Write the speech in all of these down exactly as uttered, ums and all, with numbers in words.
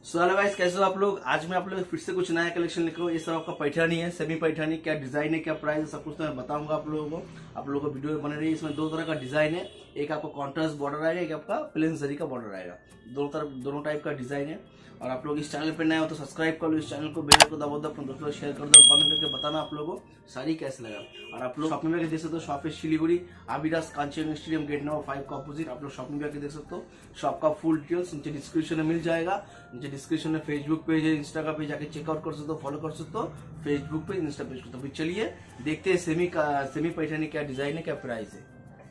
So hello guys, कैसे हो आप लोग। आज मैं आप लोग फिर से कुछ नया कलेक्शन लेकर हूँ। ये सब आपका पैठानी है, सेमी पैठानी। क्या डिजाइन है, क्या प्राइस है, सब कुछ तो मैं बताऊंगा आप लोगों को। आप लोगों को वीडियो में बने रही। इसमें दो तरह का डिजाइन है, एक आपका कॉन्ट्रास्ट बॉर्डर आएगा, एक आपका प्लेन जरी का बॉर्डर आएगा। दोनों तरफ दोनों टाइप का डिजाइन है। और आप लोग इस चैनल पर नए हो तो सब्सक्राइब कर लो इस चैनल को, बेल को दबा दो, अपने दोस्तों को शेयर कर दो, कमेंट करके बताना आप लोगों को साड़ी कैसे लगा। और आप लोग शॉपिंग में देख सकते हो, शॉप है शिलीगुड़ी आबिदास Kanchan stadium gate number five का अपोजिट। आप लोग शॉपिंग में देख सकते हो। शॉप का फुल डिटेल्स नीचे डिस्क्रिप्शन में मिल जाएगा। नीचे डिस्क्रिप्शन में फेसबुक पेज है, इंस्टा का पेज, जाके चेकआउट कर सकते हो, फॉलो कर सकते हो फेसबुक पे, इंस्टा पेज को। तो चलिए देखते हैं सेमी का सेमी पैठानी क्या डिजाइन है, क्या प्राइस है।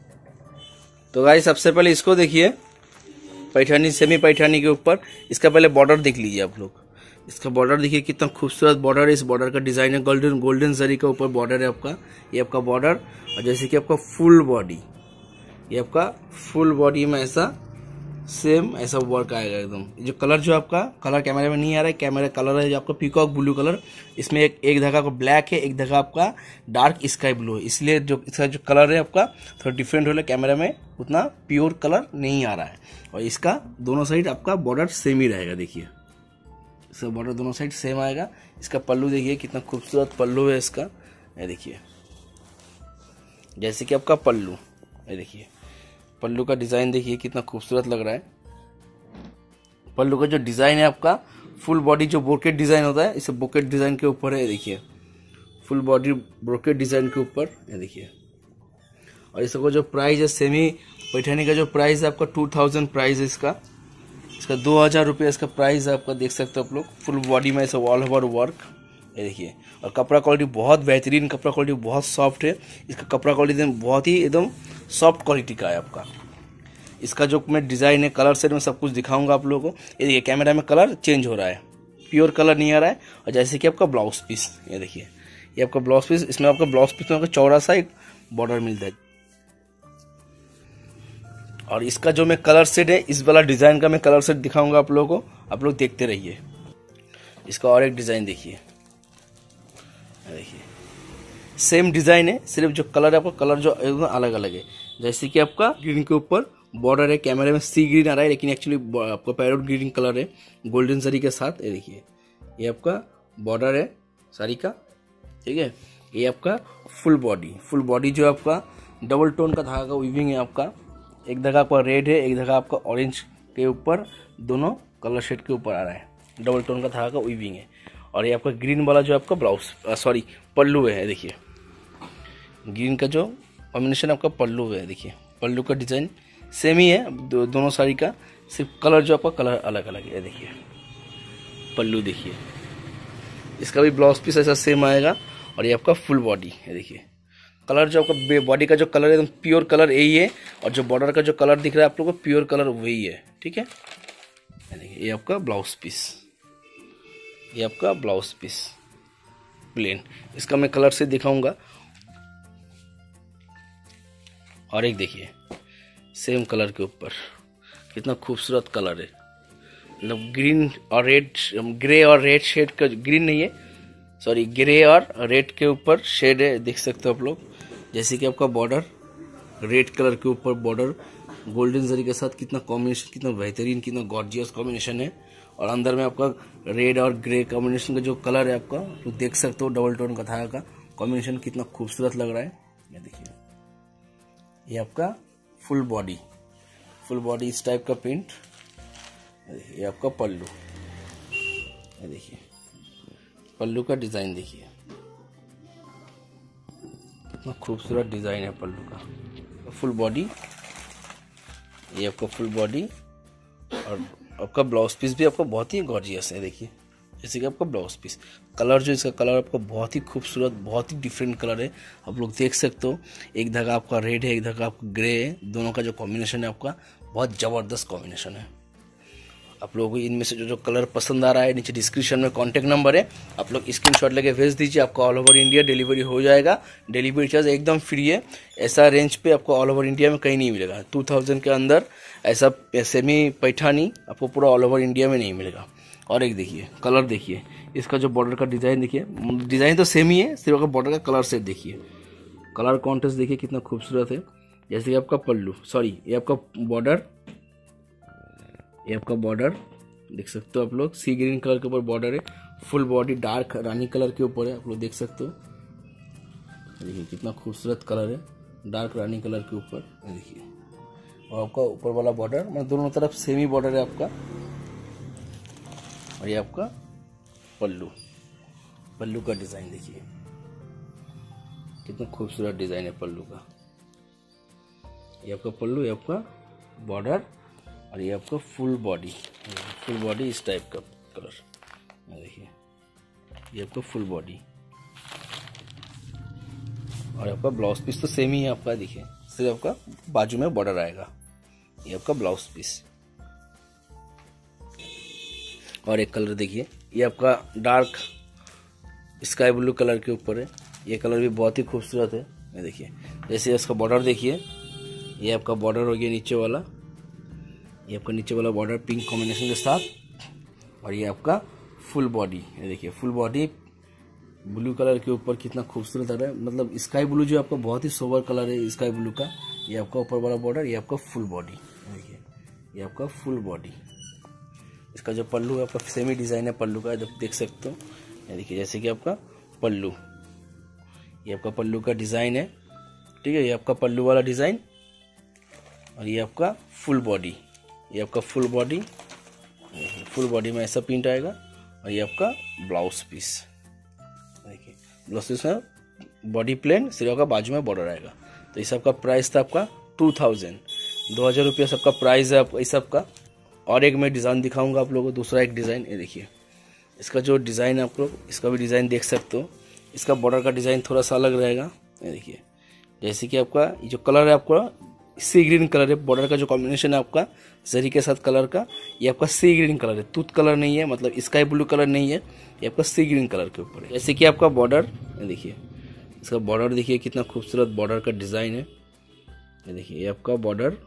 तो गाइस सबसे पहले इसको देखिए, पैठानी सेमी पैठानी के ऊपर इसका पहले बॉर्डर देख लीजिए आप लोग। इसका बॉर्डर देखिए कितना खूबसूरत बॉर्डर है। इस बॉर्डर का डिजाइन है गोल्डन गोल्डन जरी का ऊपर बॉर्डर है आपका। ये आपका बॉर्डर, और जैसे कि आपका फुल बॉडी, ये आपका फुल बॉडी में ऐसा सेम ऐसा वर्क आएगा एकदम। जो कलर जो आपका कलर कैमरे में नहीं आ रहा है, कैमरा कलर है जो आपका पीकॉक ब्लू कलर। इसमें एक एक धागा का ब्लैक है, एक धागा आपका डार्क स्काई ब्लू है। इसलिए जो इसका जो कलर है आपका थोड़ा डिफरेंट हो रहा है, कैमरा में उतना प्योर कलर नहीं आ रहा है। और इसका दोनों साइड आपका बॉर्डर सेम ही रहेगा। देखिए इसका बॉर्डर दोनों साइड सेम आएगा। इसका पल्लू देखिए कितना खूबसूरत पल्लू है इसका। ये देखिए जैसे कि आपका पल्लू, ये देखिए पल्लू का डिजाइन देखिए कितना खूबसूरत लग रहा है। पल्लू का जो डिजाइन है आपका फुल बॉडी जो ब्रोकेट डिजाइन होता है, इसे ब्रोकेट डिजाइन के ऊपर है। ये देखिए फुल बॉडी ब्रोकेट डिजाइन के ऊपर, ये देखिए। और इसका जो प्राइस है सेमी पैठानी का जो प्राइस है आपका टू थाउजेंड प्राइस है इसका। इसका दो हजार रुपये इसका प्राइस है आपका, देख सकते हो आप लोग। फुल बॉडी में ऐसा ऑल ओवर वर्क, ये देखिए। और कपड़ा क्वालिटी बहुत बेहतरीन, कपड़ा क्वालिटी बहुत सॉफ्ट है। इसका कपड़ा क्वालिटी बहुत ही एकदम सॉफ्ट क्वालिटी का है आपका। इसका जो मैं डिजाइन है, कलर सेट में सब कुछ दिखाऊंगा आप लोगों को। ये देखिए कैमरा में कलर चेंज हो रहा है, प्योर कलर नहीं आ रहा है। और जैसे कि आपका ब्लाउज पीस, ये देखिए ये आपका ब्लाउज पीस। इसमें आपका ब्लाउज पीस में आपका चौड़ा सा एक बॉर्डर मिलता है। और इसका जो मैं कलर सेट है, इस वाला डिजाइन का मैं कलर सेट दिखाऊंगा आप लोगों को, आप लोग देखते रहिए। इसका और एक डिजाइन देखिए, देखिए सेम डिजाइन है, सिर्फ जो कलर है आपका कलर जो एकदम अलग अलग है। जैसे कि आपका ग्रीन के ऊपर बॉर्डर है, कैमरे में सी ग्रीन आ रहा है, लेकिन एक्चुअली आपका पैरोट ग्रीन कलर है गोल्डन साड़ी के साथ। ये देखिए ये आपका बॉर्डर है साड़ी का, ठीक है। ये आपका फुल बॉडी, फुल बॉडी जो आपका डबल टोन का धागा का वीविंग है आपका। एक धागा आपका रेड है, एक धागा आपका ऑरेंज के ऊपर, दोनों कलर शेड के ऊपर आ रहा है। डबल टोन का धागा का वीविंग है। और ये आपका ग्रीन वाला जो आपका ब्लाउज सॉरी पल्लू है, देखिए ग्रीन का जो कॉम्बिनेशन आपका पल्लू है। देखिए पल्लू का डिजाइन सेम ही है दो, दोनों साड़ी का, सिर्फ कलर जो आपका कलर अलग अलग है। देखिए पल्लू देखिए, इसका भी ब्लाउज पीस ऐसा सेम आएगा। और ये आपका फुल बॉडी है। देखिए कलर जो आपका बॉडी का जो कलर है एकदम प्योर कलर यही है। और जो बॉर्डर का जो कलर दिख रहा है आप लोगों को प्योर कलर वही है, ठीक है। देखिए ये आपका ब्लाउज पीस, ये आपका ब्लाउज पीस प्लेन। इसका मैं कलर से दिखाऊंगा। और एक देखिए सेम कलर के ऊपर कितना खूबसूरत कलर है, मतलब ग्रीन और रेड, ग्रे और रेड शेड का, ग्रीन नहीं है सॉरी ग्रे और रेड के ऊपर शेड है, देख सकते हो आप लोग। जैसे कि आपका बॉर्डर रेड कलर के ऊपर बॉर्डर गोल्डन जरी के साथ, कितना कॉम्बिनेशन, कितना बेहतरीन, कितना गॉर्जियस कॉम्बिनेशन है। और अंदर में आपका रेड और ग्रे कॉम्बिनेशन का जो कलर है आपका, तो देख सकते हो डबल टोन का धागा का कॉम्बिनेशन कितना खूबसूरत लग रहा है। ये देखिए ये आपका फुल बॉडी, फुल बॉडी इस टाइप का प्रिंट। ये आपका पल्लू, ये देखिए पल्लू का डिजाइन देखिए कितना खूबसूरत डिजाइन है पल्लू का। फुल बॉडी, ये आपका फुल बॉडी। और आपका ब्लाउज पीस भी आपका बहुत ही गॉर्जियस है। देखिए जैसे कि आपका ब्लाउज पीस कलर जो इसका कलर आपका बहुत ही खूबसूरत, बहुत ही डिफरेंट कलर है, आप लोग देख सकते हो। एक धागा आपका रेड है, एक धागा आपका ग्रे है, दोनों का जो कॉम्बिनेशन है आपका बहुत ज़बरदस्त कॉम्बिनेशन है। आप लोगों को इनमें से जो जो कलर पसंद आ रहा है, नीचे डिस्क्रिप्शन में कॉन्टैक्ट नंबर है, आप लोग स्क्रीनशॉट लेके भेज दीजिए, आपको ऑल ओवर इंडिया डिलीवरी हो जाएगा। डिलीवरी चार्ज एकदम फ्री है। ऐसा रेंज पे आपको ऑल ओवर इंडिया में कहीं नहीं मिलेगा। टू थाउजेंड के अंदर ऐसा सेमी पैठानी आपको पूरा ऑल ओवर इंडिया में नहीं मिलेगा। और एक देखिए कलर देखिए, इसका जो बॉर्डर का डिज़ाइन देखिए, डिज़ाइन तो सेम ही है, सिर्फ आपका बॉर्डर का कलर सेट देखिए, कलर कॉन्ट्रास्ट देखिए कितना खूबसूरत है। जैसे कि आपका पल्लू सॉरी ये आपका बॉर्डर, ये आपका बॉर्डर देख सकते हो आप लोग, सी ग्रीन कलर के ऊपर बॉर्डर है, फुल बॉडी डार्क रानी कलर के ऊपर है, आप लोग देख सकते हो। देखिए कितना खूबसूरत कलर है, डार्क रानी कलर के ऊपर देखिए। और आपका ऊपर वाला बॉर्डर मतलब दोनों तरफ सेमी बॉर्डर है आपका। और ये आपका पल्लू, पल्लू का डिजाइन देखिए कितना खूबसूरत डिजाइन है पल्लू का। ये आपका पल्लू, ये आपका बॉर्डर और ये आपका फुल बॉडी, फुल बॉडी इस टाइप का कलर देखिए। ये आपका फुल बॉडी और आपका ब्लाउज पीस तो सेम ही है आपका, देखिए सिर्फ आपका बाजू में बॉर्डर आएगा। ये आपका ब्लाउज पीस। और एक कलर देखिए, ये आपका डार्क स्काई ब्लू कलर के ऊपर है। ये कलर भी बहुत ही खूबसूरत है। ये देखिए जैसे इसका बॉर्डर देखिए, ये आपका बॉर्डर हो गया नीचे वाला, ये आपका नीचे वाला बॉर्डर पिंक कॉम्बिनेशन के साथ। और ये आपका फुल बॉडी, ये देखिए फुल बॉडी ब्लू कलर के ऊपर कितना खूबसूरत आ रहा है। मतलब स्काई ब्लू जो आपका बहुत ही सोबर कलर है स्काई ब्लू का। ये आपका ऊपर वाला बॉर्डर, ये आपका फुल बॉडी देखिए, ये आपका फुल बॉडी। इसका जो पल्लू है आपका सेमी डिजाइन है पल्लू का, जब देख सकते हो। ये देखिए जैसे कि आपका पल्लू, ये आपका पल्लू का डिजाइन है, ठीक है। ये आपका पल्लू वाला डिजाइन और ये आपका फुल बॉडी, ये आपका फुल बॉडी, फुल बॉडी में ऐसा प्रिंट आएगा। और ये आपका ब्लाउज पीस देखिए, ब्लाउज पीस में बॉडी प्लेन, सिर्फ आपका बाजू में बॉर्डर आएगा। तो इस सबका प्राइस था आपका टू थाउजेंड, दो हजार रुपया सबका प्राइस है आपका इस सबका। और एक मैं डिज़ाइन दिखाऊंगा आप लोगों को, दूसरा एक डिज़ाइन। ये देखिए इसका जो डिज़ाइन है आप लोग इसका भी डिज़ाइन देख सकते हो। इसका बॉर्डर का डिज़ाइन थोड़ा सा अलग रहेगा। ये देखिए जैसे कि आपका ये जो कलर है आपका सी ग्रीन कलर है, बॉर्डर का जो कॉम्बिनेशन है आपका जरी के साथ कलर का, ये आपका सी ग्रीन कलर है, तूत कलर नहीं है, मतलब स्काई ब्लू कलर नहीं है, ये आपका सी ग्रीन कलर के ऊपर है। जैसे कि आपका बॉर्डर देखिए, इसका बॉर्डर देखिए कितना खूबसूरत बॉर्डर का डिज़ाइन है। ये देखिए ये आपका बॉर्डर,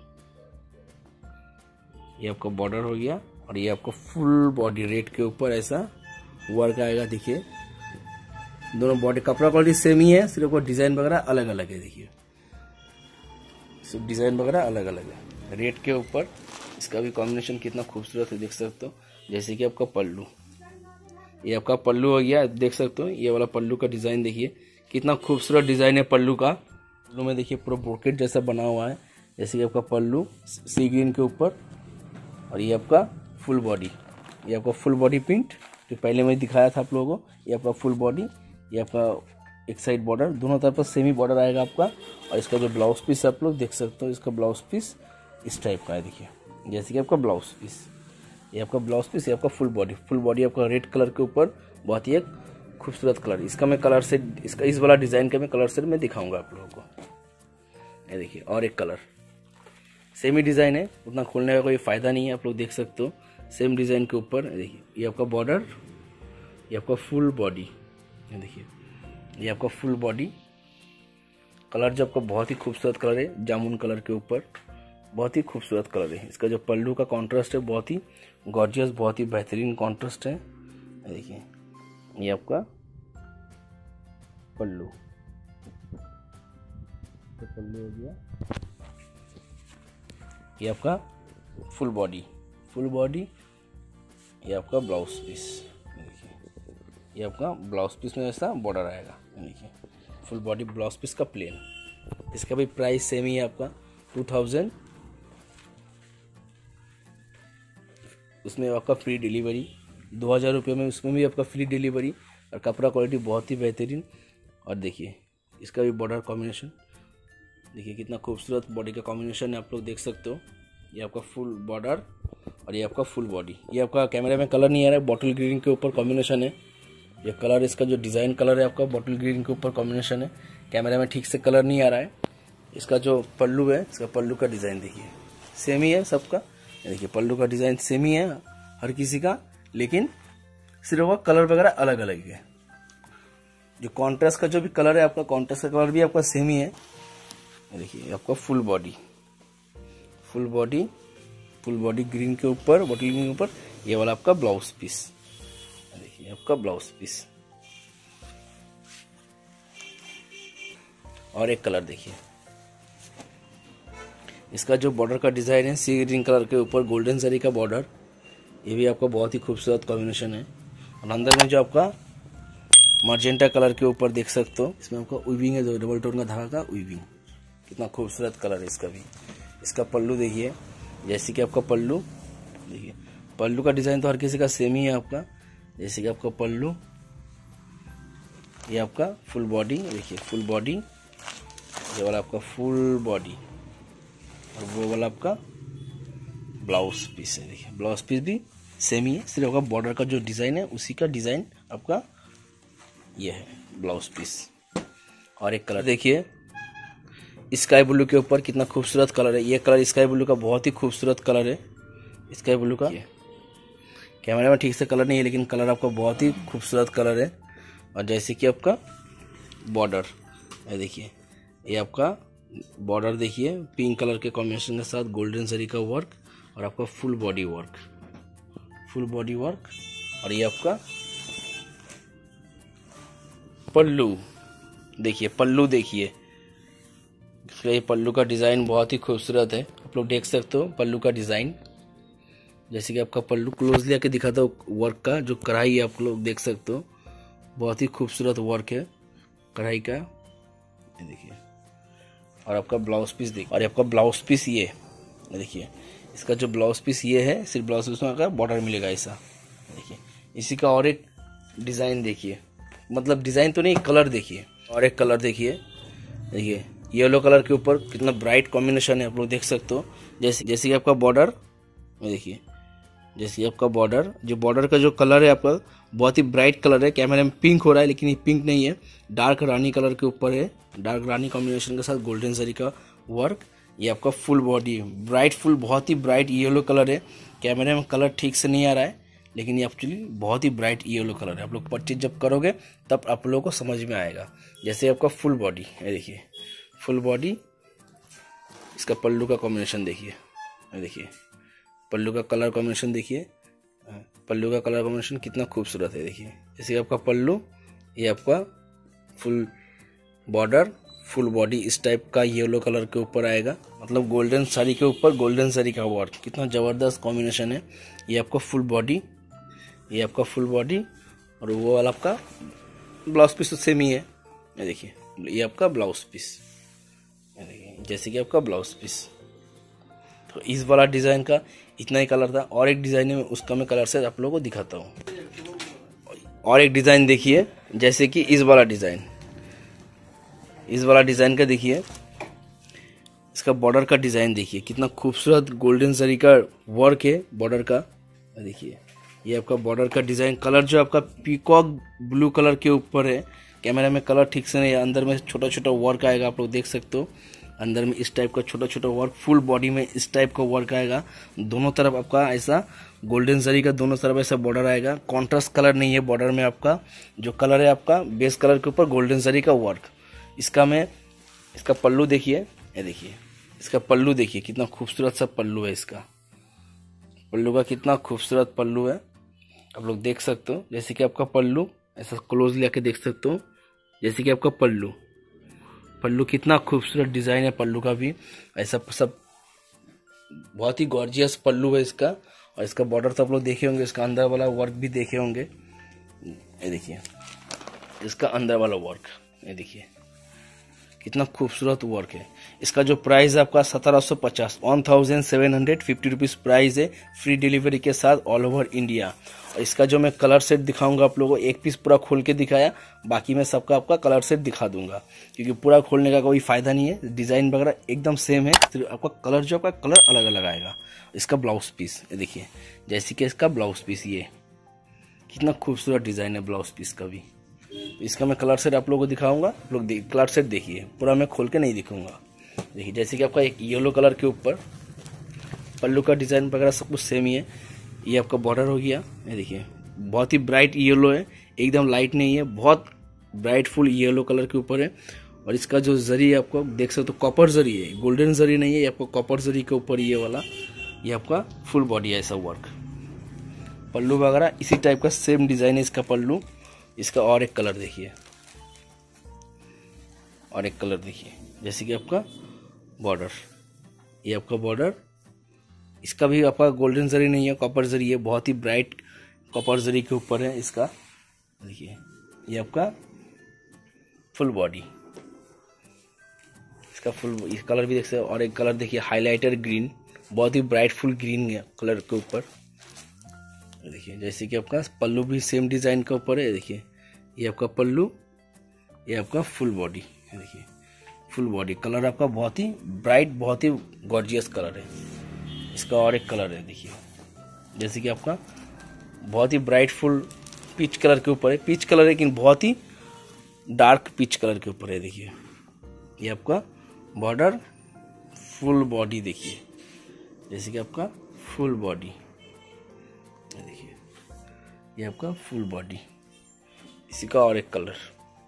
ये आपका बॉर्डर हो गया। और ये आपका फुल बॉडी रेड के ऊपर ऐसा वर्क आएगा। देखिए दोनों बॉडी कपड़ा क्वालिटी सेम ही है, सिर्फ वो डिज़ाइन वगैरह अलग अलग है। देखिए सिर्फ डिज़ाइन वगैरह अलग अलग है। रेड के ऊपर इसका भी कॉम्बिनेशन कितना खूबसूरत है, देख सकते हो। जैसे कि आपका पल्लू, ये आपका पल्लू हो गया, देख सकते हो। ये वाला पल्लू का डिज़ाइन देखिए कितना खूबसूरत डिज़ाइन है पल्लू का। पल्लू में देखिए पूरा ब्रोकेट जैसा बना हुआ है, जैसे कि आपका पल्लू सी ग्रीन के ऊपर। और ये आपका फुल बॉडी, ये आपका फुल बॉडी प्रिंट जो पहले मैं दिखाया था आप लोगों को। ये आपका फुल बॉडी, ये आपका एक साइड बॉर्डर, दोनों तरफ पर सेमी बॉर्डर आएगा आपका। और इसका जो ब्लाउज पीस आप लोग देख सकते हो, इसका ब्लाउज पीस इस टाइप का है। देखिए जैसे कि आपका ब्लाउज पीस, ये आपका ब्लाउज पीस, ये आपका फुल बॉडी, फुल बॉडी आपका रेड कलर के ऊपर, बहुत ही एक खूबसूरत कलर। इसका मैं कलर से, इसका इस वाला डिज़ाइन का मैं कलर से मैं दिखाऊंगा आप लोगों को। ये देखिए और एक कलर, सेमी डिज़ाइन है, उतना खोलने का कोई फ़ायदा नहीं है, आप लोग देख सकते हो। सेम डिज़ाइन के ऊपर देखिए ये आपका बॉर्डर, ये आपका फुल बॉडी, ये देखिए ये आपका फुल बॉडी। कलर जो आपका बहुत ही खूबसूरत कलर है, जामुन कलर के ऊपर, बहुत ही खूबसूरत कलर है। इसका जो पल्लू का कॉन्ट्रास्ट है बहुत ही गॉर्जियस, बहुत ही बेहतरीन कॉन्ट्रास्ट है। देखिए ये आपका पल्लू, तो पल्लू हो गया। ये आपका फुल बॉडी, फुल बॉडी, ये आपका ब्लाउज पीस। देखिए ये आपका ब्लाउज पीस में ऐसा बॉर्डर आएगा। देखिए फुल बॉडी ब्लाउज पीस का प्लेन। इसका भी प्राइस सेम ही है आपका टू थाउजेंड। उसमें आपका फ्री डिलीवरी, दो हज़ार रुपये में उसमें भी आपका फ्री डिलीवरी। और कपड़ा क्वालिटी बहुत ही बेहतरीन। और देखिए इसका भी बॉर्डर कॉम्बिनेशन देखिए कितना खूबसूरत बॉडी का कॉम्बिनेशन है, आप लोग देख सकते हो। ये आपका फुल बॉर्डर और ये आपका फुल बॉडी। ये आपका कैमरे में कलर नहीं आ रहा है, बॉटल ग्रीन के ऊपर कॉम्बिनेशन है। ये कलर, इसका जो डिज़ाइन कलर है आपका बॉटल ग्रीन के ऊपर कॉम्बिनेशन है। कैमरे में ठीक से कलर नहीं आ रहा है। इसका जो पल्लू है, इसका पल्लू का डिज़ाइन देखिए सेम ही है सबका। देखिए पल्लू का डिज़ाइन सेम ही है हर किसी का, लेकिन सिर्फ वो कलर वगैरह अलग अलग है। जो कॉन्ट्रास्ट का जो भी कलर है आपका, कॉन्ट्रास्ट का कलर भी आपका सेम ही है। देखिए आपका full body, full body, full body green के ऊपर, बॉटल ग्रीन के ऊपर। ये वाला आपका ब्लाउज पीस, देखिए आपका ब्लाउज पीस। और एक कलर देखिए, इसका जो बॉर्डर का डिजाइन है सी ग्रीन कलर के ऊपर गोल्डन जरी का बॉर्डर। ये भी आपका बहुत ही खूबसूरत कॉम्बिनेशन है। और अंदर में जो आपका मर्जेंटा कलर के ऊपर देख सकते हो, इसमें आपका वीविंग है, जो डबल टोन का धागा का वीविंग, कितना खूबसूरत कलर है इसका भी। इसका पल्लू देखिए, जैसे कि आपका पल्लू देखिए, पल्लू का डिजाइन तो हर किसी का सेम ही है आपका। जैसे कि आपका पल्लू, ये आपका फुल बॉडी देखिए, फुल बॉडी, ये वाला आपका फुल बॉडी, और वो वाला आपका ब्लाउज पीस है। देखिए ब्लाउज पीस भी सेम ही है, सिर्फ आपका बॉर्डर का जो डिज़ाइन है उसी का डिज़ाइन आपका ये है ब्लाउज पीस। और एक कलर देखिए, स्काई ब्लू के ऊपर कितना खूबसूरत कलर है। ये कलर स्काई ब्लू का बहुत ही खूबसूरत कलर है, स्काई ब्लू का। कैमरा में ठीक से कलर नहीं है, लेकिन कलर आपका बहुत ही खूबसूरत कलर है। और जैसे कि आपका बॉर्डर, ये देखिए, ये आपका बॉर्डर देखिए, पिंक कलर के कॉम्बिनेशन के साथ गोल्डन जरी का वर्क, और आपका full body work, full body work. और ये आपका पल्लू देखिए, पल्लू देखिए, ये पल्लू का डिज़ाइन बहुत ही खूबसूरत है। आप लोग देख सकते हो पल्लू का डिज़ाइन। जैसे कि आपका पल्लू क्लोजली आके दिखाता हूँ, वर्क का जो कढ़ाई है आप लोग देख सकते हो, बहुत ही खूबसूरत वर्क है कढ़ाई का, ये देखिए। और आपका ब्लाउज पीस देखिए, और आपका ब्लाउज पीस ये देखिए, इसका जो ब्लाउज पीस ये है, सिर्फ ब्लाउज पीस में आपका बॉर्डर मिलेगा ऐसा देखिए। इसी का और एक डिज़ाइन देखिए, मतलब डिज़ाइन तो नहीं, कलर देखिए, और एक कलर देखिए, देखिए येलो कलर के ऊपर कितना ब्राइट कॉम्बिनेशन है, आप लोग देख सकते हो। जैसे जैसे कि आपका बॉर्डर देखिए, जैसे आपका बॉर्डर, जो बॉर्डर का जो कलर है आपका बहुत ही ब्राइट कलर है। कैमरे में पिंक हो रहा है, लेकिन ये पिंक नहीं है, डार्क रानी कलर के ऊपर है, डार्क रानी कॉम्बिनेशन के साथ गोल्डन जरी का वर्क। ये आपका फुल बॉडी ब्राइट, फुल बहुत ही ब्राइट येलो कलर है। कैमरे में कलर ठीक से नहीं आ रहा है, लेकिन ये एक्चुअली बहुत ही ब्राइट येलो कलर है। आप लोग परचेज जब करोगे तब आप लोगों को समझ में आएगा। जैसे आपका फुल बॉडी है, देखिए फुल बॉडी, इसका पल्लू का कॉम्बिनेशन देखिए, देखिए पल्लू का कलर कॉम्बिनेशन देखिए, पल्लू का कलर कॉम्बिनेशन कितना खूबसूरत है देखिए। जैसे आपका पल्लू, ये आपका फुल बॉर्डर, फुल बॉडी इस टाइप का येलो कलर के ऊपर आएगा, मतलब गोल्डन साड़ी के ऊपर गोल्डन साड़ी का वर्क, कितना ज़बरदस्त कॉम्बिनेशन है। ये आपका फुल बॉडी, ये आपका फुल बॉडी, और वो वाला आपका ब्लाउज पीस तो सेम ही है, ये देखिए, ये आपका ब्लाउज पीस, देखिए जैसे कि आपका ब्लाउज पीस। तो इस वाला डिज़ाइन का इतना ही कलर था, और एक डिज़ाइन है उसका मैं कलर से आप लोगों को दिखाता हूँ। और एक डिज़ाइन देखिए, जैसे कि इस वाला डिज़ाइन, इस वाला डिज़ाइन का देखिए, इसका बॉर्डर का डिज़ाइन देखिए, कितना खूबसूरत गोल्डन जरी का वर्क है बॉर्डर का। देखिए ये आपका बॉर्डर का डिज़ाइन, कलर जो आपका पीकॉक ब्लू कलर के ऊपर है। कैमरा में कलर ठीक से नहीं है, अंदर में छोटा छोटा वर्क आएगा, आप लोग देख सकते हो। अंदर में इस टाइप का छोटा छोटा वर्क, फुल बॉडी में इस टाइप का वर्क आएगा। दोनों तरफ आपका ऐसा गोल्डन जरी का दोनों तरफ ऐसा बॉर्डर आएगा। कॉन्ट्रास्ट कलर नहीं है बॉर्डर में, आपका जो कलर है आपका बेस कलर के ऊपर गोल्डन जरी का वर्क। इसका मैं इसका पल्लू देखिए, ये देखिए इसका पल्लू देखिए, कितना खूबसूरत सा पल्लू है। इसका पल्लू का कितना खूबसूरत पल्लू है, आप लोग देख सकते हो। जैसे कि आपका पल्लू ऐसा क्लोजली आके देख सकते हो, जैसे कि आपका पल्लू, पल्लू कितना खूबसूरत डिज़ाइन है पल्लू का भी, ऐसा सब बहुत ही गॉर्जियस पल्लू है इसका। और इसका बॉर्डर तो आप लोग देखे होंगे, इसका अंदर वाला वर्क भी देखे होंगे। ये देखिए इसका अंदर वाला वर्क, ये देखिए कितना खूबसूरत वर्क है। इसका जो प्राइस है आपका सत्रह सौ पचास, one thousand seven hundred fifty rupees price है, फ्री डिलीवरी के साथ ऑल ओवर इंडिया। और इसका जो मैं कलर सेट दिखाऊंगा आप लोगों को, एक पीस पूरा खोल के दिखाया, बाकी मैं सबका आपका कलर सेट दिखा दूंगा, क्योंकि पूरा खोलने का कोई फायदा नहीं है। डिज़ाइन वगैरह एकदम सेम है, सिर्फ आपका कलर जो आपका कलर अलग अलग आएगा। इसका ब्लाउज पीस देखिए, जैसे कि इसका ब्लाउज पीस, ये कितना खूबसूरत डिज़ाइन है ब्लाउज पीस का भी। इसका मैं कलर सेट आप लोगों को दिखाऊंगा, आप लोग कलर सेट देखिए, पूरा मैं खोल के नहीं दिखाऊंगा। देखिए जैसे कि आपका एक येलो कलर के ऊपर पल्लू का डिज़ाइन वगैरह सब कुछ सेम ही है। ये आपका बॉर्डर हो गया, ये देखिए बहुत ही ब्राइट येलो है, एकदम लाइट नहीं है, बहुत ब्राइट फुल येलो कलर के ऊपर है। और इसका जो जरी है आपको देख सकते हो, कॉपर जरी है, गोल्डन जरी नहीं है, ये आपको कॉपर जरी के ऊपर ये वाला, ये आपका फुल बॉडी है ऐसा वर्क। पल्लू वगैरह इसी टाइप का सेम डिज़ाइन है इसका पल्लू। इसका और एक कलर देखिए, और एक कलर देखिए, जैसे कि आपका बॉर्डर, ये आपका बॉर्डर, इसका भी आपका गोल्डन जरी नहीं है, कॉपर जरी है, बहुत ही ब्राइट कॉपर जरी के ऊपर है इसका। देखिए ये आपका फुल बॉडी, इसका फुल इस कलर भी देख सकते हो। और एक कलर देखिए हाइलाइटर ग्रीन, बहुत ही ब्राइट फुल ग्रीन है कलर के ऊपर। देखिए जैसे कि आपका पल्लू भी सेम डिजाइन के ऊपर है। देखिए ये आपका पल्लू, ये आपका फुल बॉडी है। देखिए फुल बॉडी कलर आपका बहुत ही ब्राइट, बहुत ही गॉर्जियस कलर है इसका। और एक कलर है देखिए जैसे कि आपका बहुत ही ब्राइट फुल पीच कलर के ऊपर है। पीच कलर है लेकिन बहुत ही डार्क पीच कलर के ऊपर है। देखिए ये आपका बॉर्डर, फुल बॉडी देखिए जैसे कि आपका फुल बॉडी। देखिए ये आपका फुल बॉडी, इसी का और एक कलर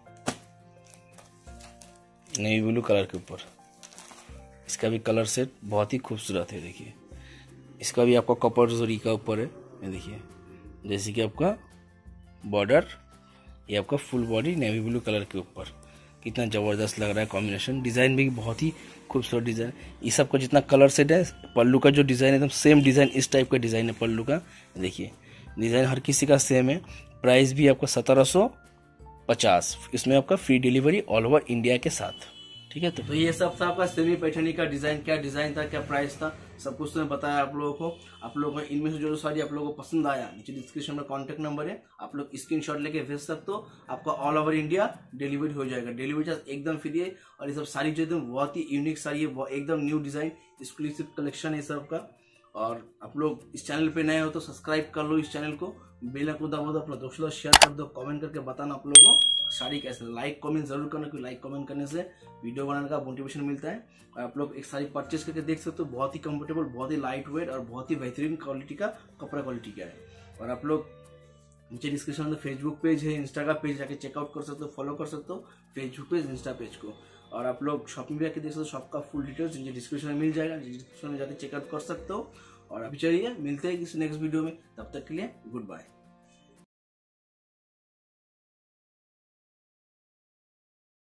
नेवी ब्लू कलर के ऊपर। इसका भी कलर सेट बहुत ही खूबसूरत है। देखिए इसका भी आपका कॉपर जरी का ऊपर है। ये देखिए जैसे कि आपका बॉर्डर, ये आपका full body navy blue colour के ऊपर। कितना ज़बरदस्त लग रहा है कॉम्बिनेशन। डिज़ाइन भी बहुत ही खूबसूरत डिज़ाइन। इस सब का जितना कलर सेट है, पल्लू का जो डिज़ाइन है एकदम सेम डिज़ाइन, इस टाइप का डिज़ाइन है पल्लू का। देखिए डिज़ाइन हर किसी का सेम है। प्राइस भी आपका सत्रह सौ पचास, इसमें आपका free delivery all over India के साथ। ठीक है, तो, तो ये सब था आपका सेमी पैठनी का डिजाइन। क्या डिजाइन था, क्या प्राइस था, सब कुछ तो मैं बताया आप लोगों को। आप लोगों को इनमें से जो साड़ी आप लोगों को पसंद आया, नीचे डिस्क्रिप्शन में कॉन्टेक्ट नंबर है, आप लोग स्क्रीनशॉट लेके भेज सकते हो। आपका ऑल ओवर इंडिया डिलीवरी हो जाएगा। डिलीवरी चार्ज एकदम फ्री है। और ये सब साड़ी जो एकदम बहुत ही यूनिक साड़ी है, एकदम न्यू डिजाइन, एक्सक्लूसिव कलेक्शन है सब का। और आप लोग इस चैनल पे नए हो तो सब्सक्राइब कर लो इस चैनल को, बेल को दबा दो, अपना दोस्तों शेयर कर दो, कमेंट करके बताना आप लोगों को साड़ी कैसे। लाइक कमेंट जरूर करना, क्योंकि लाइक कमेंट करने से वीडियो बनाने का मोटिवेशन मिलता है। और आप लोग एक साड़ी परचेज करके देख सकते हो, बहुत ही कंफर्टेबल, बहुत ही लाइट वेट और बहुत ही बेहतरीन क्वालिटी का कपड़ा क्वालिटी का है। और आप लोग नीचे डिस्क्रिप्शन में फेसबुक पेज है, इंस्टा का पेज जाके चेकआउट कर सकते हो, फॉलो कर सकते हो फेसबुक पेज, इंस्टा पेज को। और आप लोग शॉपिंग भी आके देख सकते हो, शॉप का फुल डिटेल्स नीचे डिस्क्रिप्शन में मिल जाएगा, डिस्क्रिप्शन में जाके चेकआउट कर सकते हो। और अभी चलिए मिलते हैं किसी नेक्स्ट वीडियो में, तब तक के लिए गुड बाय।